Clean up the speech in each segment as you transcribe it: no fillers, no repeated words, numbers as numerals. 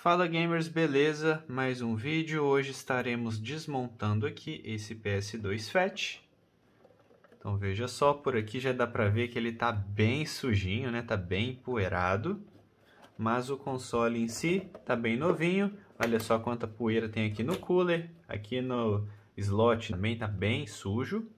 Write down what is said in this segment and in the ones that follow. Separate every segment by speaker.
Speaker 1: Fala gamers, beleza? Mais um vídeo. Hoje estaremos desmontando aqui esse PS2 Fat. Então veja só, por aqui já dá pra ver que ele tá bem sujinho, né? Tá bem empoeirado. Mas o console em si tá bem novinho. Olha só quanta poeira tem aqui no cooler. Aqui no slot também tá bem sujo.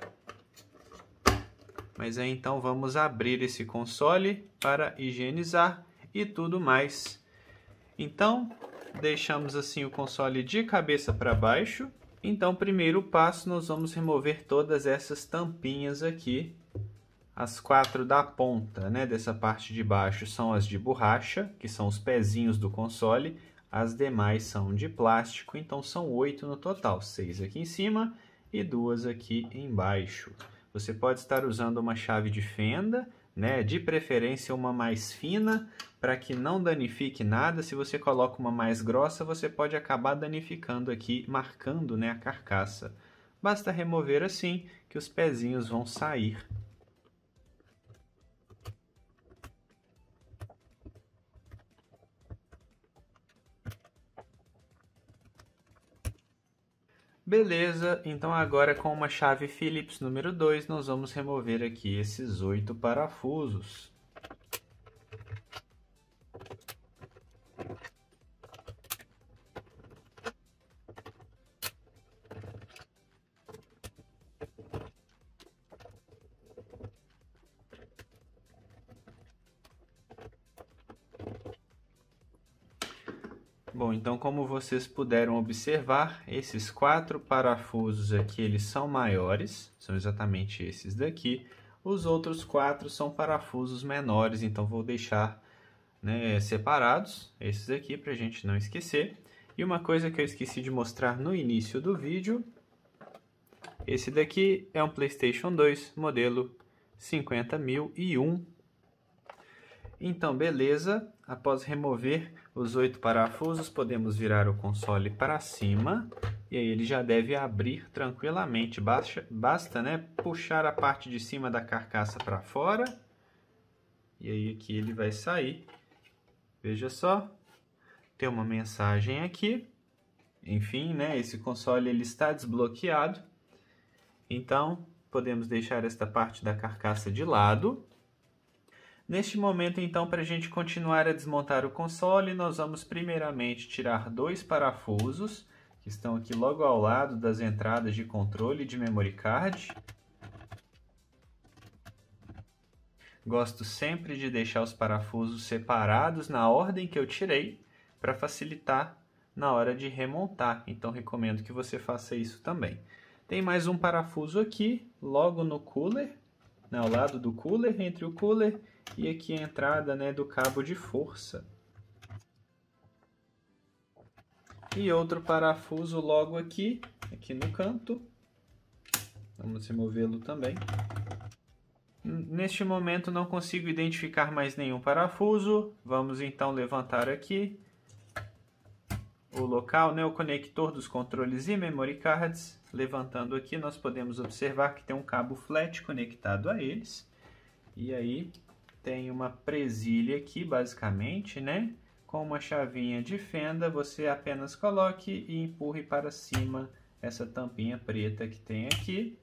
Speaker 1: Mas aí então vamos abrir esse console para higienizar e tudo mais. Então, deixamos assim o console de cabeça para baixo. Então, primeiro passo, nós vamos remover todas essas tampinhas aqui. As 4 da ponta, né, dessa parte de baixo são as de borracha, que são os pezinhos do console. As demais são de plástico, então são 8 no total. 6 aqui em cima e 2 aqui embaixo. Você pode estar usando uma chave de fenda, né, de preferência uma mais fina, para que não danifique nada. Se você coloca uma mais grossa, você pode acabar danificando aqui, marcando, né, a carcaça. Basta remover assim, que os pezinhos vão sair. Beleza, então agora com uma chave Phillips número 2, nós vamos remover aqui esses 8 parafusos. Bom, então como vocês puderam observar, esses 4 parafusos aqui, eles são maiores, são exatamente esses daqui. Os outros 4 são parafusos menores, então vou deixar, né, separados, esses aqui, para a gente não esquecer. E uma coisa que eu esqueci de mostrar no início do vídeo, esse daqui é um PlayStation 2, modelo 50001. Então, beleza, após remover os 8 parafusos, podemos virar o console para cima e aí ele já deve abrir tranquilamente. Basta, né, puxar a parte de cima da carcaça para fora e aí aqui ele vai sair. Veja só, tem uma mensagem aqui. Enfim, né, esse console ele está desbloqueado. Então, podemos deixar esta parte da carcaça de lado. Neste momento, então, para a gente continuar a desmontar o console, nós vamos primeiramente tirar 2 parafusos, que estão aqui logo ao lado das entradas de controle de memory card. Gosto sempre de deixar os parafusos separados na ordem que eu tirei, para facilitar na hora de remontar, então recomendo que você faça isso também. Tem mais um parafuso aqui, logo no cooler, ao lado do cooler, entre o cooler e aqui a entrada, né, do cabo de força. E outro parafuso logo aqui no canto. Vamos removê-lo também. Neste momento não consigo identificar mais nenhum parafuso. Vamos então levantar aqui o local, né, o conector dos controles e memory cards. Levantando aqui, nós podemos observar que tem um cabo flat conectado a eles. E aí tem uma presilha aqui, basicamente, né? Com uma chavinha de fenda, você apenas coloque e empurre para cima essa tampinha preta que tem aqui.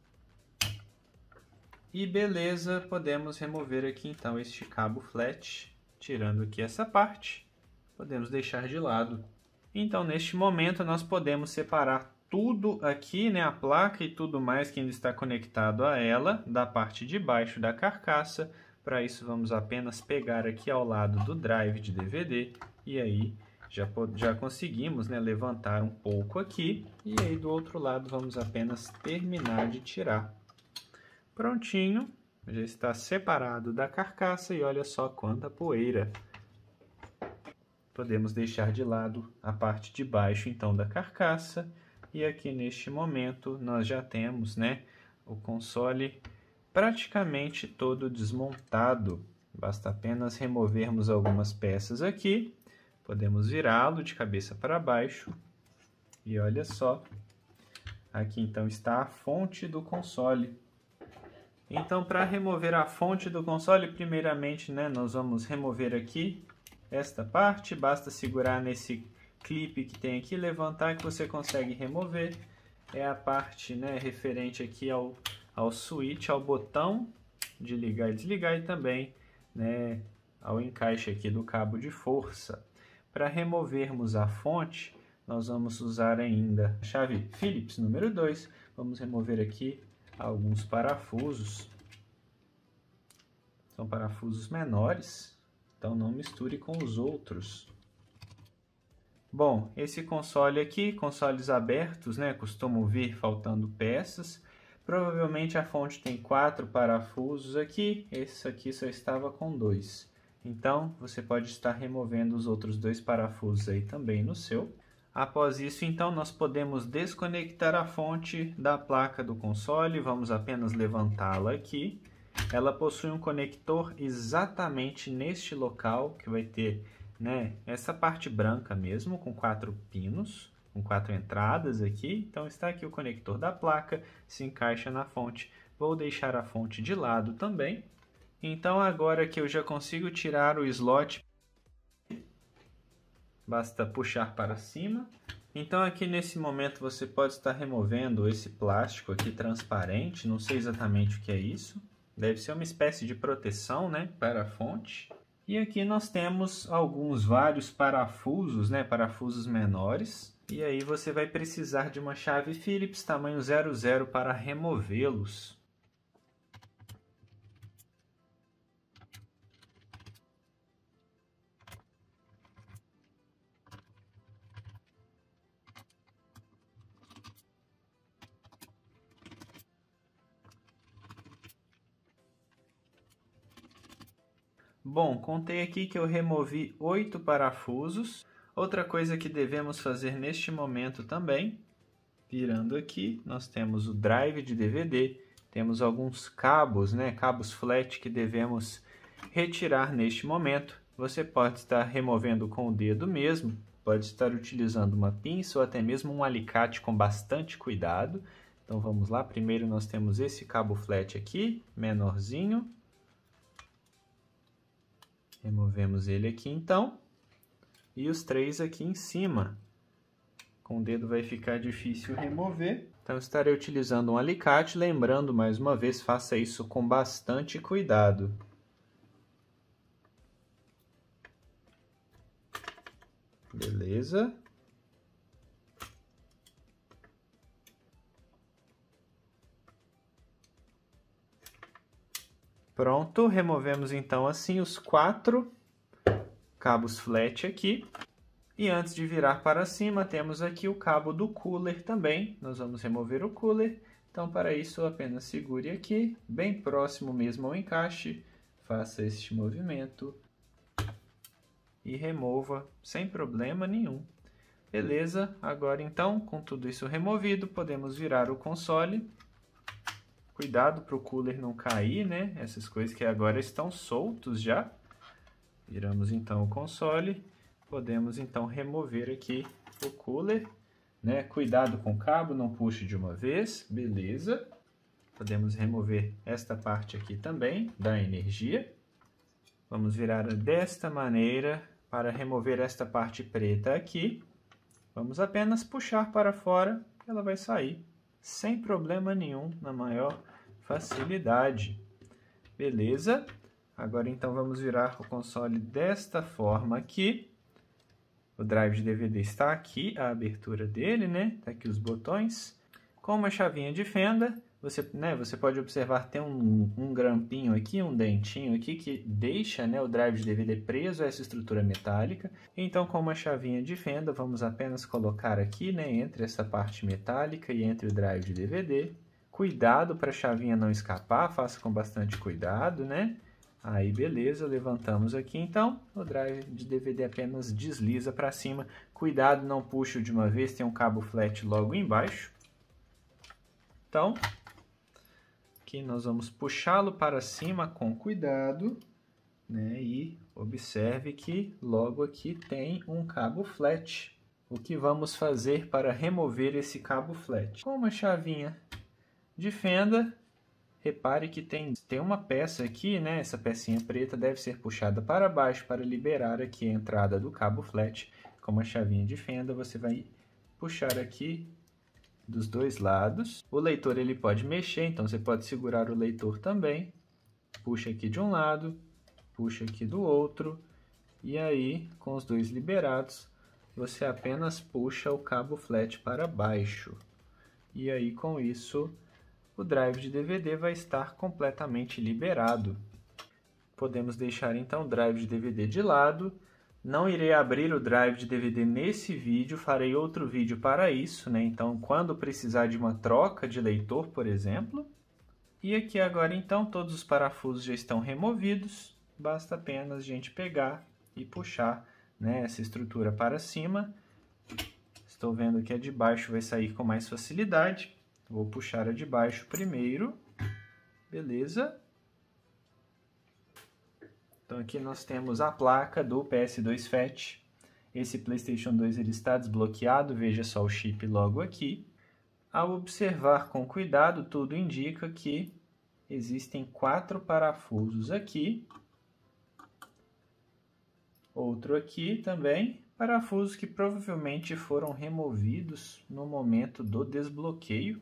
Speaker 1: E beleza, podemos remover aqui então este cabo flat, tirando aqui essa parte. Podemos deixar de lado. Então, neste momento, nós podemos separar tudo aqui, né, a placa e tudo mais que ainda está conectado a ela, da parte de baixo da carcaça. Para isso, vamos apenas pegar aqui ao lado do drive de DVD e aí já conseguimos, né, levantar um pouco aqui. E aí, do outro lado, vamos apenas terminar de tirar. Prontinho, já está separado da carcaça e olha só quanta poeira. Podemos deixar de lado a parte de baixo, então, da carcaça. E aqui, neste momento, nós já temos, né, o console praticamente todo desmontado. Basta apenas removermos algumas peças aqui. Podemos virá-lo de cabeça para baixo. E olha só, aqui então está a fonte do console. Então, para remover a fonte do console, primeiramente, né, nós vamos remover aqui esta parte, basta segurar nesse clipe que tem aqui, levantar que você consegue remover. É a parte, né, referente aqui ao switch, ao botão de ligar e desligar e também, né, ao encaixe aqui do cabo de força. Para removermos a fonte, nós vamos usar ainda a chave Phillips número 2. Vamos remover aqui alguns parafusos. São parafusos menores, então não misture com os outros. Bom, esse console aqui, consoles abertos, né, costumam vir faltando peças. Provavelmente a fonte tem 4 parafusos aqui, esse aqui só estava com 2. Então, você pode estar removendo os outros 2 parafusos aí também no seu. Após isso, então, nós podemos desconectar a fonte da placa do console. Vamos apenas levantá-la aqui. Ela possui um conector exatamente neste local, que vai ter, né, essa parte branca mesmo, com 4 pinos, com 4 entradas aqui. Então está aqui o conector da placa, se encaixa na fonte. Vou deixar a fonte de lado também. Então agora que eu já consigo tirar o slot, basta puxar para cima. Então aqui nesse momento você pode estar removendo esse plástico aqui transparente, não sei exatamente o que é isso. Deve ser uma espécie de proteção, né, para a fonte. E aqui nós temos vários parafusos, né, parafusos menores. E aí você vai precisar de uma chave Phillips tamanho 00 para removê-los. Bom, contei aqui que eu removi 8 parafusos. Outra coisa que devemos fazer neste momento também, virando aqui, nós temos o drive de DVD, temos alguns cabos, né, cabos flat que devemos retirar neste momento. Você pode estar removendo com o dedo mesmo, pode estar utilizando uma pinça ou até mesmo um alicate com bastante cuidado. Então vamos lá, primeiro nós temos esse cabo flat aqui, menorzinho. Removemos ele aqui então, e os 3 aqui em cima. Com o dedo vai ficar difícil remover, então estarei utilizando um alicate, lembrando mais uma vez, faça isso com bastante cuidado. Beleza? Pronto, removemos então assim os 4 cabos flat aqui. E antes de virar para cima, temos aqui o cabo do cooler também. Nós vamos remover o cooler. Então, para isso, apenas segure aqui, bem próximo mesmo ao encaixe. Faça este movimento e remova sem problema nenhum. Beleza, agora então, com tudo isso removido, podemos virar o console. Cuidado para o cooler não cair, né? Essas coisas que agora estão soltos já. Viramos então o console. Podemos então remover aqui o cooler, né? Cuidado com o cabo, não puxe de uma vez. Beleza. Podemos remover esta parte aqui também da energia. Vamos virar desta maneira para remover esta parte preta aqui. Vamos apenas puxar para fora, que ela vai sair sem problema nenhum, na maior facilidade. Beleza? Agora então vamos virar o console desta forma aqui. O drive de DVD está aqui, a abertura dele, né? Tá aqui os botões. Com uma chavinha de fenda, você pode observar tem um grampinho aqui, um dentinho aqui que deixa, né, o drive de DVD preso a essa estrutura metálica. Então, com uma chavinha de fenda, vamos apenas colocar aqui, né, entre essa parte metálica e entre o drive de DVD. Cuidado para a chavinha não escapar, faça com bastante cuidado, né? Aí, beleza, levantamos aqui, então, o drive de DVD apenas desliza para cima. Cuidado, não puxe de uma vez, tem um cabo flat logo embaixo. Então, aqui nós vamos puxá-lo para cima com cuidado, né? E observe que logo aqui tem um cabo flat. O que vamos fazer para remover esse cabo flat? Com uma chavinha de fenda, repare que tem uma peça aqui, né? Essa pecinha preta deve ser puxada para baixo para liberar aqui a entrada do cabo flat. Com uma chavinha de fenda, você vai puxar aqui dos dois lados. O leitor ele pode mexer, então você pode segurar o leitor também. Puxa aqui de um lado, puxa aqui do outro. E aí, com os dois liberados, você apenas puxa o cabo flat para baixo. E aí, com isso, o drive de DVD vai estar completamente liberado. Podemos deixar então o drive de DVD de lado. Não irei abrir o drive de DVD nesse vídeo, farei outro vídeo para isso, né? Então, quando precisar de uma troca de leitor, por exemplo. E aqui agora então todos os parafusos já estão removidos, basta apenas a gente pegar e puxar, né, essa estrutura para cima. Estou vendo que a de baixo vai sair com mais facilidade. Vou puxar a de baixo primeiro, beleza? Então aqui nós temos a placa do PS2 Fat. Esse PlayStation 2 ele está desbloqueado, veja só o chip logo aqui. Ao observar com cuidado, tudo indica que existem 4 parafusos aqui. Outro aqui também, parafusos que provavelmente foram removidos no momento do desbloqueio.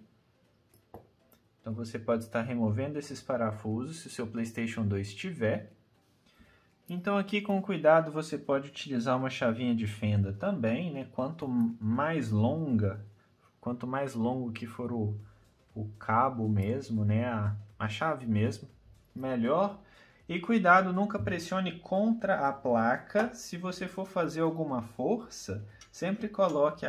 Speaker 1: Então você pode estar removendo esses parafusos se o seu PlayStation 2 tiver. Então aqui com cuidado você pode utilizar uma chavinha de fenda também, né? Quanto mais longo que for o cabo mesmo, né? A chave mesmo, melhor. E cuidado, nunca pressione contra a placa. Se você for fazer alguma força, sempre coloque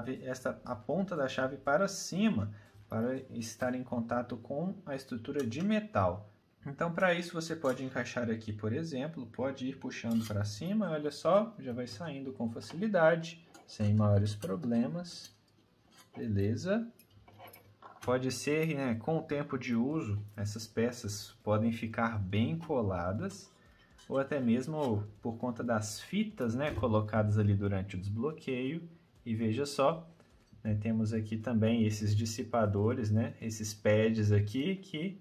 Speaker 1: a ponta da chave para cima, para estar em contato com a estrutura de metal. Então, para isso, você pode encaixar aqui, por exemplo, pode ir puxando para cima, olha só, já vai saindo com facilidade, sem maiores problemas. Beleza? Pode ser, né, com o tempo de uso, essas peças podem ficar bem coladas, ou até mesmo por conta das fitas, né, colocadas ali durante o desbloqueio. E veja só, né, temos aqui também esses dissipadores, né, esses pads aqui que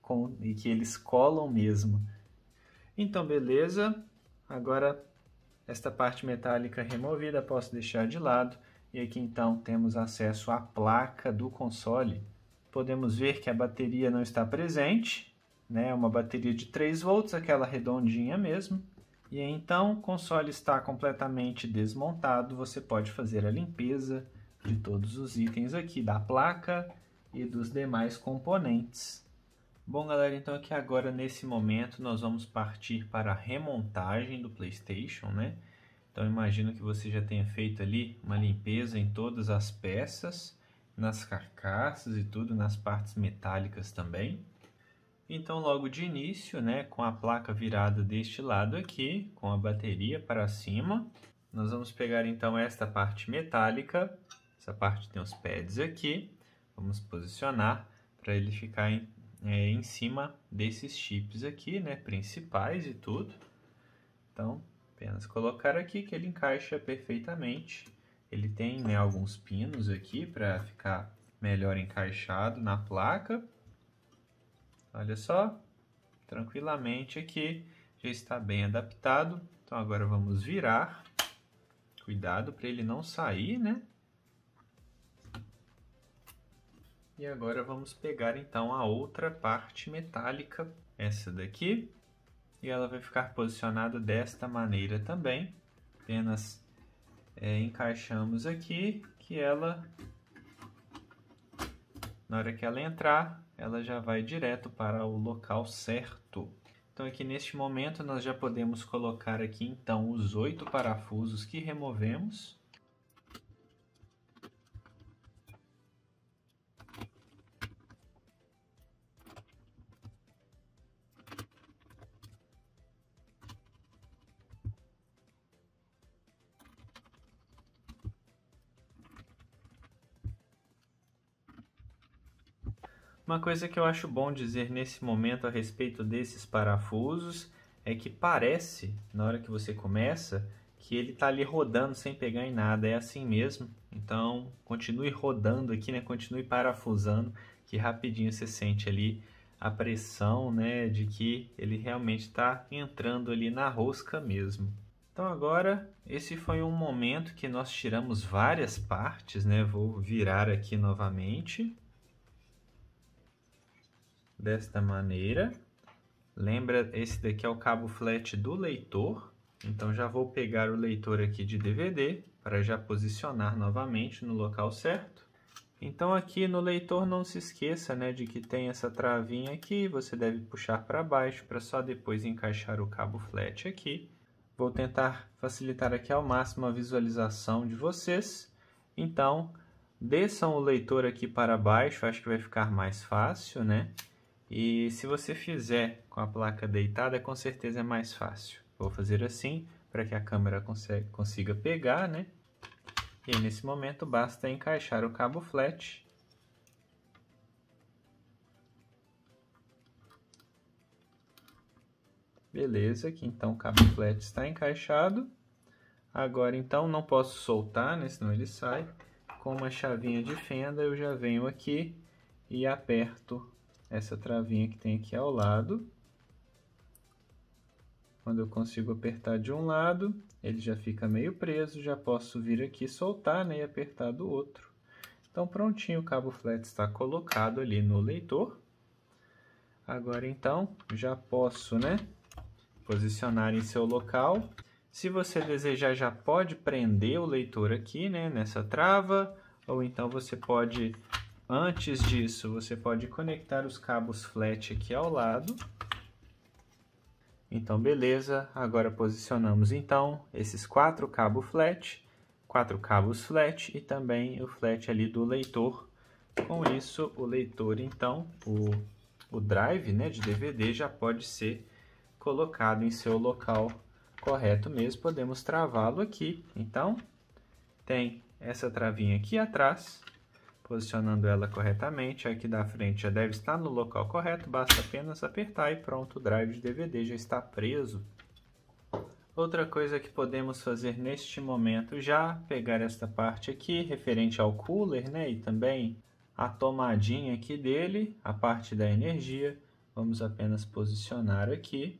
Speaker 1: eles colam mesmo. Então, beleza. Agora, esta parte metálica removida posso deixar de lado. E aqui, então, temos acesso à placa do console. Podemos ver que a bateria não está presente, né? É uma bateria de 3 volts, aquela redondinha mesmo. E aí, então, o console está completamente desmontado. Você pode fazer a limpeza de todos os itens aqui, da placa e dos demais componentes. Bom, galera, então aqui agora, nesse momento, nós vamos partir para a remontagem do PlayStation, né? Então, imagino que você já tenha feito ali uma limpeza em todas as peças, nas carcaças e tudo, nas partes metálicas também. Então, logo de início, né, com a placa virada deste lado aqui, com a bateria para cima, nós vamos pegar então esta parte metálica, essa parte tem os pads aqui, vamos posicionar para ele ficar em cima desses chips aqui, né, principais e tudo. Então, apenas colocar aqui que ele encaixa perfeitamente. Ele tem, né, alguns pinos aqui para ficar melhor encaixado na placa. Olha só, tranquilamente aqui já está bem adaptado. Então agora vamos virar. Cuidado para ele não sair, né? E agora vamos pegar então a outra parte metálica, essa daqui, e ela vai ficar posicionada desta maneira também. Apenas encaixamos aqui, que ela, na hora que ela entrar, ela já vai direto para o local certo. Então aqui neste momento nós já podemos colocar aqui então os 8 parafusos que removemos. Uma coisa que eu acho bom dizer nesse momento a respeito desses parafusos é que parece, na hora que você começa, que ele está ali rodando sem pegar em nada. É assim mesmo. Então, continue rodando aqui, né? Continue parafusando, que rapidinho você sente ali a pressão, né, de que ele realmente está entrando ali na rosca mesmo. Então agora, esse foi um momento que nós tiramos várias partes, né? Vou virar aqui novamente. Desta maneira. Lembra, esse daqui é o cabo flat do leitor. Então já vou pegar o leitor aqui de DVD para já posicionar novamente no local certo. Então aqui no leitor não se esqueça, né, de que tem essa travinha aqui, você deve puxar para baixo para só depois encaixar o cabo flat aqui. Vou tentar facilitar aqui ao máximo a visualização de vocês. Então, desçam o leitor aqui para baixo, acho que vai ficar mais fácil, né? E se você fizer com a placa deitada, com certeza é mais fácil. Vou fazer assim, para que a câmera consiga pegar, né? E aí, nesse momento, basta encaixar o cabo flat. Beleza, aqui então o cabo flat está encaixado. Agora então não posso soltar, né, senão ele sai. Com uma chavinha de fenda eu já venho aqui e aperto essa travinha que tem aqui ao lado. Quando eu consigo apertar de um lado, ele já fica meio preso, já posso vir aqui soltar, né, e apertar do outro. Então prontinho, o cabo flat está colocado ali no leitor. Agora então já posso, né, posicionar em seu local. Se você desejar, já pode prender o leitor aqui, né, nessa trava, ou então você pode, antes disso, você pode conectar os cabos flat aqui ao lado. Então, beleza, agora posicionamos então esses 4 cabos flat e também o flat ali do leitor. Com isso, o leitor, então, o drive, né, de DVD já pode ser colocado em seu local correto mesmo. Podemos travá-lo aqui. Então, tem essa travinha aqui atrás, posicionando ela corretamente. Aqui da frente já deve estar no local correto, basta apenas apertar e pronto, o drive de DVD já está preso. Outra coisa que podemos fazer neste momento, já pegar esta parte aqui, referente ao cooler, né, e também a tomadinha aqui dele, a parte da energia, vamos apenas posicionar aqui.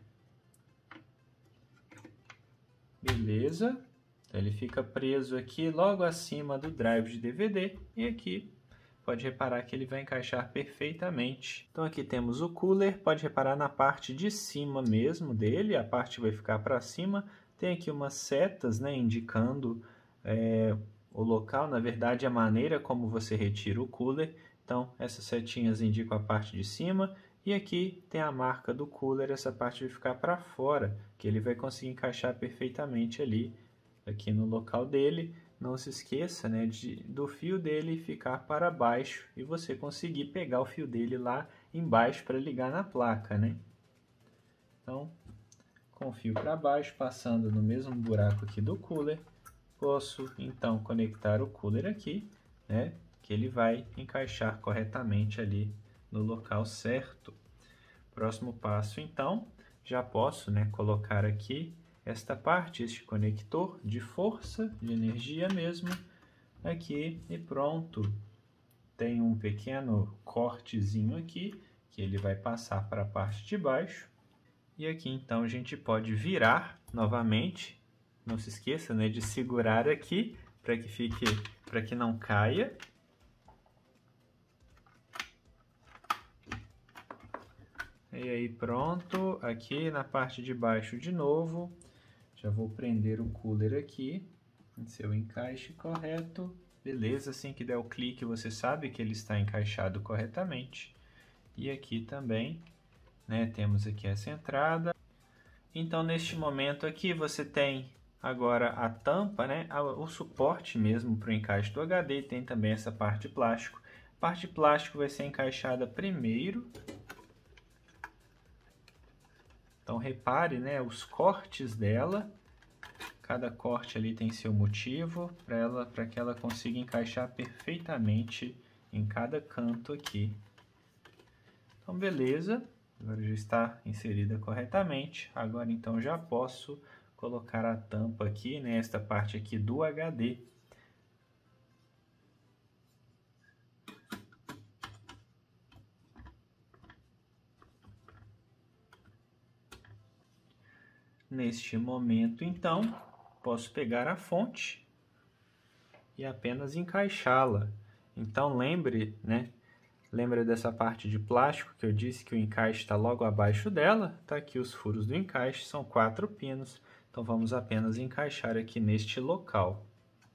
Speaker 1: Beleza, então ele fica preso aqui logo acima do drive de DVD e aqui pode reparar que ele vai encaixar perfeitamente. Então aqui temos o cooler, pode reparar na parte de cima mesmo dele, a parte vai ficar para cima, tem aqui umas setas, né, indicando o local, na verdade a maneira como você retira o cooler. Então essas setinhas indicam a parte de cima. E aqui tem a marca do cooler, essa parte vai ficar para fora, que ele vai conseguir encaixar perfeitamente ali, aqui no local dele. Não se esqueça, né, do fio dele ficar para baixo e você conseguir pegar o fio dele lá embaixo para ligar na placa, né? Então, com o fio para baixo, passando no mesmo buraco aqui do cooler, posso então conectar o cooler aqui, né, que ele vai encaixar corretamente ali no local certo. Próximo passo, então, já posso, né, colocar aqui esta parte, este conector de força, de energia mesmo, aqui e pronto. Tem um pequeno cortezinho aqui, que ele vai passar para a parte de baixo. E aqui, então, a gente pode virar novamente. Não se esqueça, né, de segurar aqui, para que não caia. E aí pronto, aqui na parte de baixo de novo, já vou prender o cooler aqui, em seu encaixe correto. Beleza, assim que der o clique você sabe que ele está encaixado corretamente. E aqui também, né, temos aqui essa entrada. Então neste momento aqui você tem agora a tampa, né, o suporte mesmo para o encaixe do HD, tem também essa parte de plástico. A parte de plástico vai ser encaixada primeiro. Então repare, né, os cortes dela, cada corte ali tem seu motivo para que ela consiga encaixar perfeitamente em cada canto aqui. Então beleza, agora já está inserida corretamente. Agora então já posso colocar a tampa aqui, né, esta parte aqui do HD. Neste momento, então, posso pegar a fonte e apenas encaixá-la. Então, lembre, né? Lembra dessa parte de plástico que eu disse que o encaixe está logo abaixo dela? Tá aqui os furos do encaixe, são 4 pinos. Então, vamos apenas encaixar aqui neste local.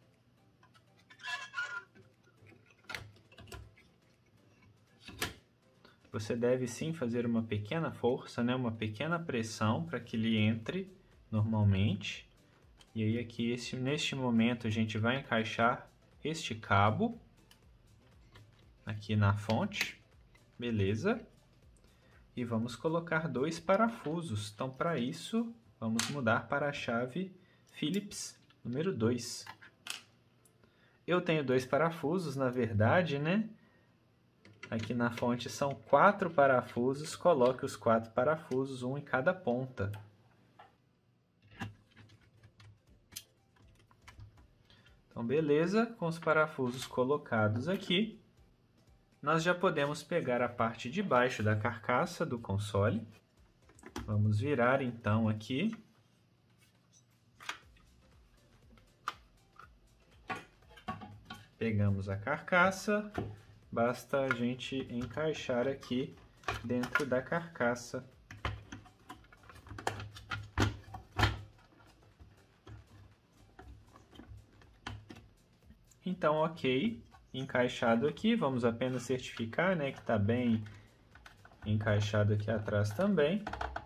Speaker 1: Você deve sim fazer uma pequena força, né? Uma pequena pressão para que ele entre normalmente. E aí aqui, neste momento, a gente vai encaixar este cabo aqui na fonte, beleza? E vamos colocar 2 parafusos. Então, para isso, vamos mudar para a chave Phillips número 2. Eu tenho 2 parafusos, na verdade, né? Aqui na fonte são 4 parafusos, coloque os 4 parafusos, um em cada ponta. Então, beleza, com os parafusos colocados aqui, nós já podemos pegar a parte de baixo da carcaça do console. Vamos virar então aqui. Pegamos a carcaça, basta a gente encaixar aqui dentro da carcaça. Então, ok, encaixado aqui, vamos apenas certificar, né, que está bem encaixado aqui atrás também.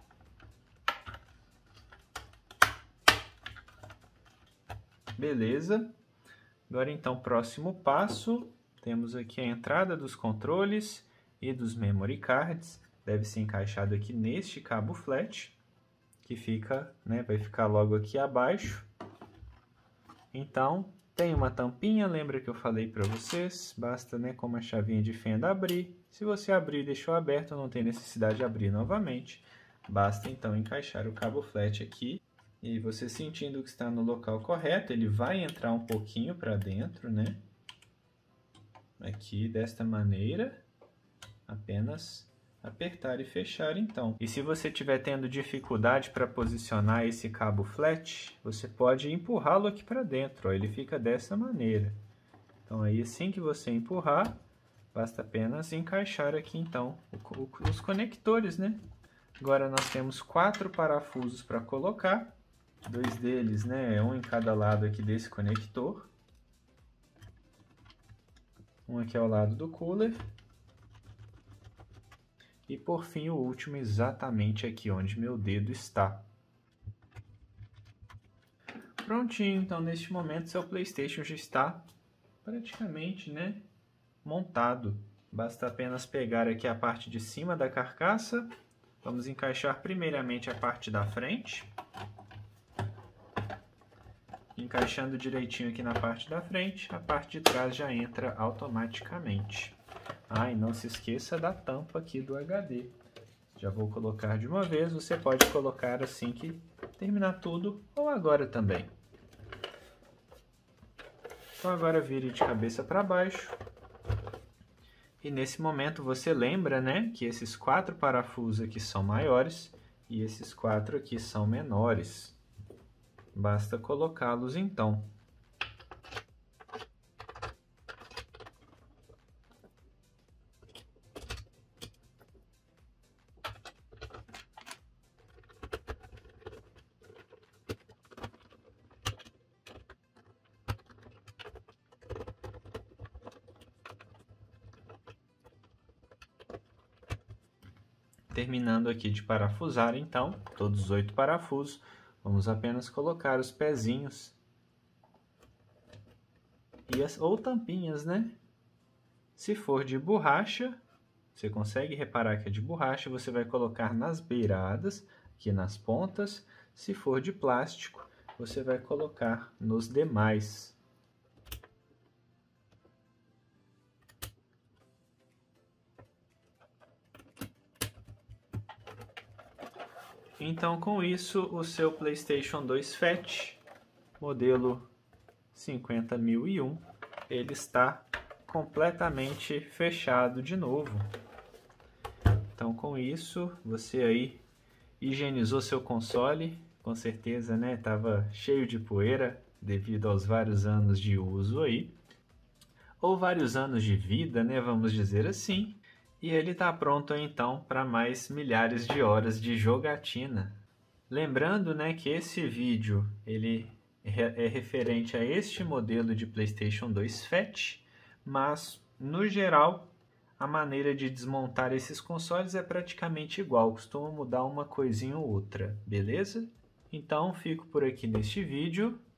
Speaker 1: Beleza. Agora, então, próximo passo, temos aqui a entrada dos controles e dos memory cards. Deve ser encaixado aqui neste cabo flat, que fica, né, vai ficar logo aqui abaixo. Então, tem uma tampinha, lembra que eu falei para vocês? Basta, né, com uma chavinha de fenda abrir. Se você abrir e deixou aberto, não tem necessidade de abrir novamente. Basta, então, encaixar o cabo flat aqui. E você sentindo que está no local correto, ele vai entrar um pouquinho para dentro, né? Aqui, desta maneira. Apenas apertar e fechar, então. E se você estiver tendo dificuldade para posicionar esse cabo flat, você pode empurrá-lo aqui para dentro, ó, ele fica dessa maneira. Então, aí assim que você empurrar, basta apenas encaixar aqui, então, os conectores, né? Agora, nós temos 4 parafusos para colocar, 2 deles, né, um em cada lado aqui desse conector. Um aqui ao lado do cooler. E por fim, o último exatamente aqui onde meu dedo está. Prontinho, então neste momento seu PlayStation já está praticamente, né, montado. Basta apenas pegar aqui a parte de cima da carcaça. Vamos encaixar primeiramente a parte da frente. Encaixando direitinho aqui na parte da frente, a parte de trás já entra automaticamente. Ah, e não se esqueça da tampa aqui do HD. Já vou colocar de uma vez, você pode colocar assim que terminar tudo ou agora também. Então agora vire de cabeça para baixo. E nesse momento você lembra, né, que esses 4 parafusos aqui são maiores e esses 4 aqui são menores. Basta colocá-los então. Terminando aqui de parafusar, então, todos os 8 parafusos, vamos apenas colocar os pezinhos ou tampinhas, né? Se for de borracha, você consegue reparar que é de borracha, você vai colocar nas beiradas, aqui nas pontas. Se for de plástico, você vai colocar nos demais. Então, com isso, o seu PlayStation 2 Fat, modelo 50001, ele está completamente fechado de novo. Então, com isso, você aí higienizou seu console, com certeza, né, tava cheio de poeira devido aos vários anos de uso aí, ou vários anos de vida, né, vamos dizer assim. E ele está pronto então para mais milhares de horas de jogatina. Lembrando, né, que esse vídeo ele é referente a este modelo de PlayStation 2 Fat, mas no geral a maneira de desmontar esses consoles é praticamente igual, costuma mudar uma coisinha ou outra, beleza? Então fico por aqui neste vídeo